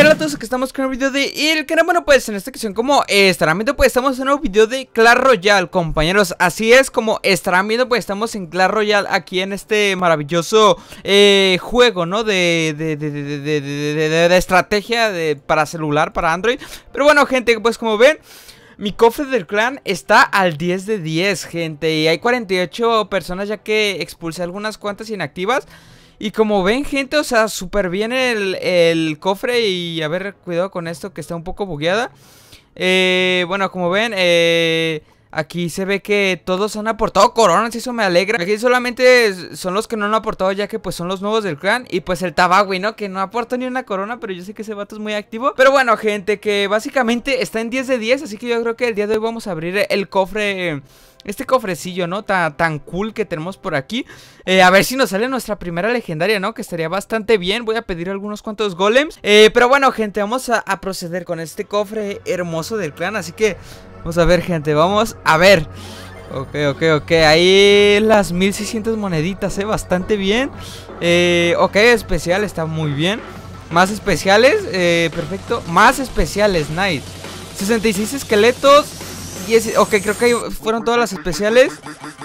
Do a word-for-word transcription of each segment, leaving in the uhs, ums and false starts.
Hola a todos, que estamos con un video de el canal. Bueno, pues en esta ocasión, como estarán viendo, pues estamos en un video de Clash Royale, compañeros. Así es, como estarán viendo, pues estamos en Clash Royale, aquí en este maravilloso eh, juego, ¿no? De, de, de, de, de, de, de, de, de estrategia de, para celular, para Android. Pero bueno, gente, pues como ven, mi cofre del clan está al diez de diez, gente. Y hay cuarenta y ocho personas, ya que expulsé algunas cuantas inactivas. Y como ven, gente, o sea, súper bien el, el cofre. Y a ver, cuidado con esto que está un poco bugueada. eh, Bueno, como ven, eh, aquí se ve que todos han aportado coronas y eso me alegra. Aquí solamente son los que no han aportado, ya que pues son los nuevos del clan. Y pues el Tabagui, ¿no? Que no aporta ni una corona, pero yo sé que ese vato es muy activo. Pero bueno, gente, que básicamente está en diez de diez. Así que yo creo que el día de hoy vamos a abrir el cofre, este cofrecillo, ¿no? Tan, tan cool que tenemos por aquí. eh, A ver si nos sale nuestra primera legendaria, ¿no? Que estaría bastante bien. Voy a pedir algunos cuantos golems. eh, Pero bueno, gente, vamos a, a proceder con este cofre hermoso del clan. Así que vamos a ver, gente, vamos a ver. Ok, ok, ok, ahí las mil seiscientas moneditas, eh, bastante bien. eh, Ok, especial, está muy bien. Más especiales, eh, perfecto. Más especiales, nice. sesenta y seis esqueletos. diez, ok, creo que ahí fueron todas las especiales.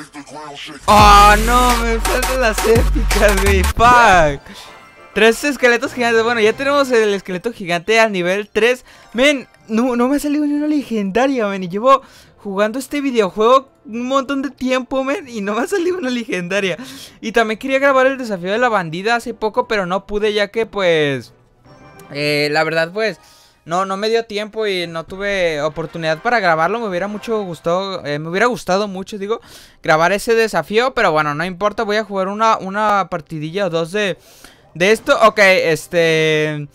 Oh, no, me faltan las épicas, güey. Fuck. Tres esqueletos gigantes. Bueno, ya tenemos el esqueleto gigante al nivel tres. Men, no, no me ha salido ni una legendaria, men. Y llevo jugando este videojuego un montón de tiempo, men, y no me ha salido una legendaria. Y también quería grabar el desafío de la bandida hace poco, pero no pude, ya que pues eh, la verdad pues No, no me dio tiempo y no tuve oportunidad para grabarlo. Me hubiera mucho gustado, eh, me hubiera gustado mucho, digo, grabar ese desafío. Pero bueno, no importa, voy a jugar una, una partidilla o dos de, de esto. Ok, este...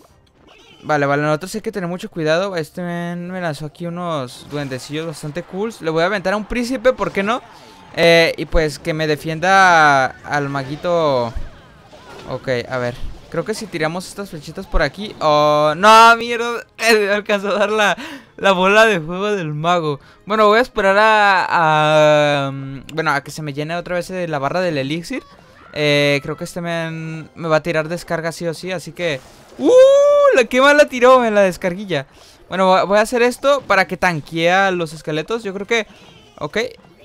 Vale, vale, nosotros hay que tener mucho cuidado. Este men me lanzó aquí unos duendecillos bastante cool. Le voy a aventar a un príncipe, ¿por qué no? Eh, y pues que me defienda al maguito. Ok, a ver. Creo que si tiramos estas flechitas por aquí... Oh, no, mierda. Eh, alcanzó a dar la, la bola de fuego del mago. Bueno, voy a esperar a, a... Bueno, a que se me llene otra vez la barra del elixir. eh, Creo que este men me va a tirar descarga sí o sí, así que... ¡Uh! La que mal la tiró en la descarguilla. Bueno, voy a hacer esto para que tanquee a los esqueletos. Yo creo que... Ok.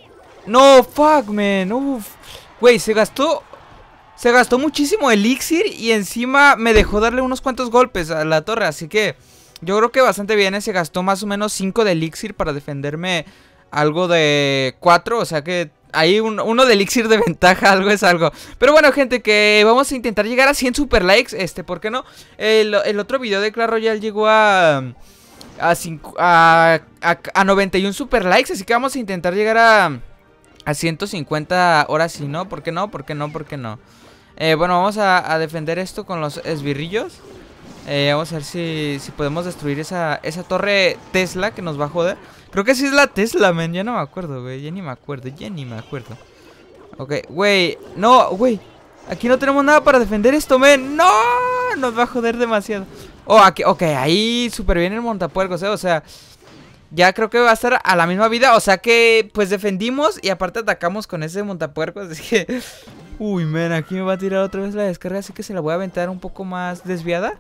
No, fuck, man. Uf. Güey, se gastó... Se gastó muchísimo elixir y encima me dejó darle unos cuantos golpes a la torre. Así que yo creo que bastante bien, ¿eh? Se gastó más o menos cinco de elixir para defenderme algo de cuatro. O sea que hay un, uno de elixir de ventaja, algo es algo. Pero bueno, gente, que vamos a intentar llegar a cien super likes. Este, ¿por qué no? El, el otro video de Clash Royale llegó a... A, cinco, a, a, a noventa y uno super likes. Así que vamos a intentar llegar a... A ciento cincuenta ahora sí, ¿no? ¿Por qué no? ¿Por qué no? ¿Por qué no? Eh, bueno, vamos a, a defender esto con los esbirrillos. eh, Vamos a ver si, si podemos destruir esa, esa torre Tesla que nos va a joder. Creo que sí es la Tesla, men. Ya no me acuerdo, güey. Ya ni me acuerdo, ya ni me acuerdo. Ok, güey. No, güey. Aquí no tenemos nada para defender esto, men. No, nos va a joder demasiado. Oh, aquí, ok, ahí súper bien el montapuercos, eh. O sea, ya creo que va a estar a la misma vida. O sea que, pues defendimos y aparte atacamos con ese montapuercos. Así que... Uy, men, aquí me va a tirar otra vez la descarga, así que se la voy a aventar un poco más desviada.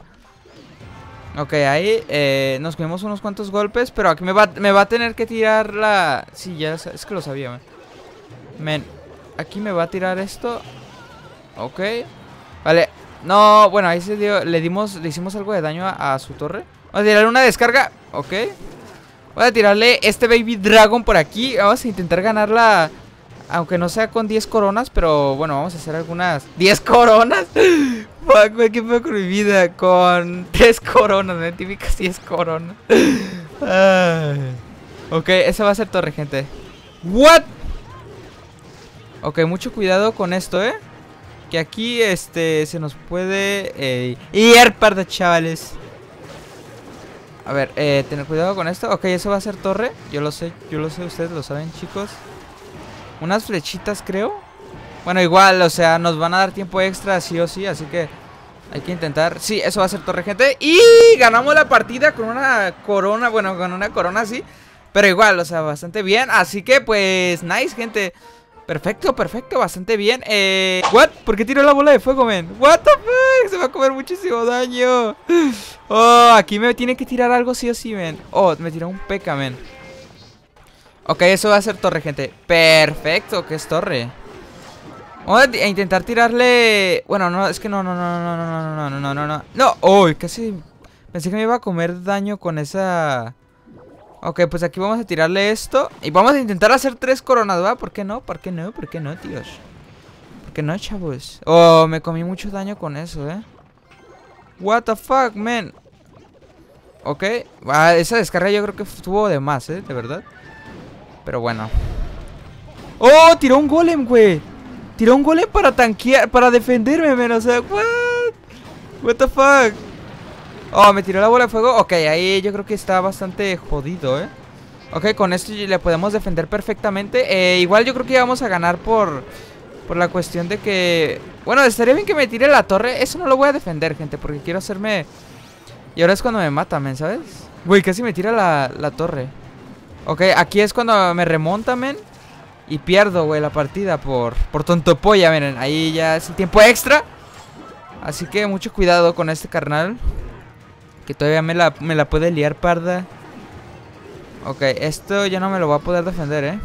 Ok, ahí eh, nos comimos unos cuantos golpes, pero aquí me va, me va a tener que tirar la... Sí, ya es que lo sabía, men. Men, aquí me va a tirar esto. Ok. Vale, no, bueno, ahí se dio, le dimos, le hicimos algo de daño a, a su torre. Vamos a tirarle una descarga, ok. Voy a tirarle este Baby Dragon por aquí. Vamos a intentar ganarla, aunque no sea con diez coronas, pero bueno, vamos a hacer algunas... ¿diez coronas? Fuck, güey, qué feo con mi vida. Con tres coronas, ¿no? Típicas diez coronas. Ay. Ok, esa va a ser torre, gente. ¿What? Ok, mucho cuidado con esto, ¿eh? Que aquí, este, se nos puede... Eh, ir, par de chavales. A ver, eh, tener cuidado con esto. Ok, eso va a ser torre. Yo lo sé, yo lo sé, ustedes lo saben, chicos. Unas flechitas, creo. Bueno, igual, o sea, nos van a dar tiempo extra sí o sí, así que hay que intentar. Sí, eso va a ser torre, gente. Y ganamos la partida con una corona. Bueno, con una corona, sí, pero igual, o sea, bastante bien. Así que, pues, nice, gente. Perfecto, perfecto, bastante bien. Eh... ¿What? ¿Por qué tiró la bola de fuego, men? What the fuck, se va a comer muchísimo daño. Oh, aquí me tiene que tirar algo sí o sí, men. Oh, me tiró un P K, men. Ok, eso va a ser torre, gente. Perfecto, ¿qué es torre? Vamos a intentar tirarle... Bueno, no, es que no, no, no, no, no, no, no, no, no, no. No, oh, casi pensé que me iba a comer daño con esa... Ok, pues aquí vamos a tirarle esto. Y vamos a intentar hacer tres coronas, ¿va? ¿Por qué no? ¿Por qué no? ¿Por qué no, tíos? ¿Por qué no, chavos? Oh, me comí mucho daño con eso, ¿eh? What the fuck, man. Ok, ah, esa descarga yo creo que estuvo de más, ¿eh? De verdad. Pero bueno. Oh, tiró un golem, güey. Tiró un golem para tanquear, para defenderme, men. O sea, what? What the fuck. Oh, me tiró la bola de fuego. Ok, ahí yo creo que está bastante jodido, ¿eh? Ok, con esto le podemos defender perfectamente. eh, Igual yo creo que ya vamos a ganar por Por la cuestión de que... Bueno, estaría bien que me tire la torre. Eso no lo voy a defender, gente, porque quiero hacerme... Y ahora es cuando me mata, men, ¿sabes? Güey, casi me tira la, la torre. Ok, aquí es cuando me remonta, men. Y pierdo, güey, la partida por, por tonto polla, miren. Ahí ya es el tiempo extra. Así que mucho cuidado con este carnal, que todavía me la, me la puede liar parda. Ok, esto ya no me lo va a poder defender, eh.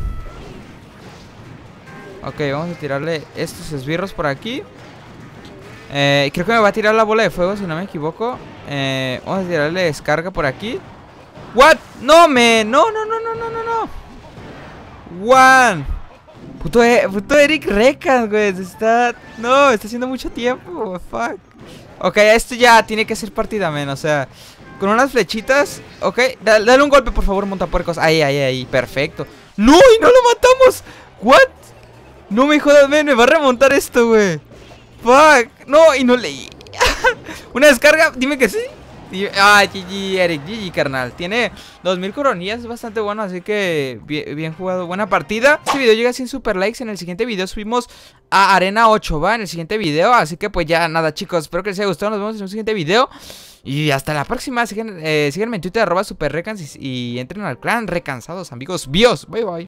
Ok, vamos a tirarle estos esbirros por aquí. eh, Creo que me va a tirar la bola de fuego, si no me equivoco. eh, Vamos a tirarle descarga por aquí. What? No, me, no, no, no, no, no, no, no. One. Puto, e puto Eric Rekas, güey. Está... No, está haciendo mucho tiempo. Fuck. Ok, esto ya tiene que ser partida, men. O sea, con unas flechitas. Ok, dale, dale un golpe, por favor, montapuercos. Ahí, ahí, ahí, perfecto. ¡No! ¡Y no lo matamos! ¿What? No me jodas, men, me va a remontar esto, güey. Fuck. No, y no leí. Una descarga, dime que sí. Ah, G G, Eric, G G, carnal. Tiene dos mil coronillas, es bastante bueno. Así que bien, bien jugado, buena partida. Este video llega sin super likes. En el siguiente video subimos a Arena ocho, va, en el siguiente video. Así que pues ya nada, chicos, espero que les haya gustado. Nos vemos en un siguiente video. Y hasta la próxima. Sigan, eh, síganme en Twitter, arroba superrecans, y, y entren al clan Recansados, amigos. Bios, bye bye.